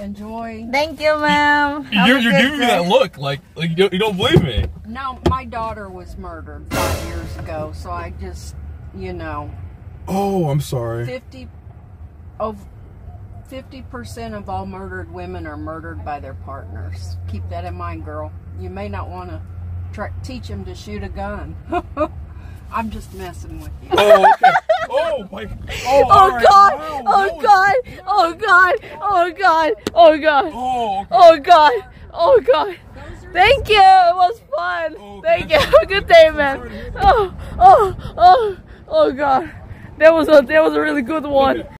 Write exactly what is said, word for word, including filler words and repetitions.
enjoy. Thank you, ma'am. You're, you're giving me that look, like, like you, don't, you don't believe me. No, my daughter was murdered five years ago, so I just, you know. Oh, I'm sorry. fifty of fifty percent of all murdered women are murdered by their partners. Keep that in mind, girl. You may not want to try, teach them to shoot a gun. I'm just messing with you. Oh, okay. Oh, my. Oh, Oh right. God! Wow, Oh that was- God! Oh God! Oh God! Oh God! Oh, okay. Oh God! Oh God! Thank you. It was fun. Oh, Thank you. okay. Have a good day, man. Oh, oh, oh, oh God! That was a that was a really good one.